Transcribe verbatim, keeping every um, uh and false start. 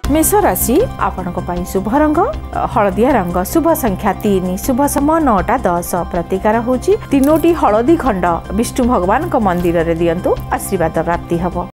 मेष राशि आपणक पई शुभ रंग हलदिया रंग, शुभ संख्या तीन, शुभ समय नौटा दस। प्रतिकार होची तीनोटी हलदी खंड विष्णु भगवान मंदिर रे दियंतु, आशीर्वाद प्राप्ति हब।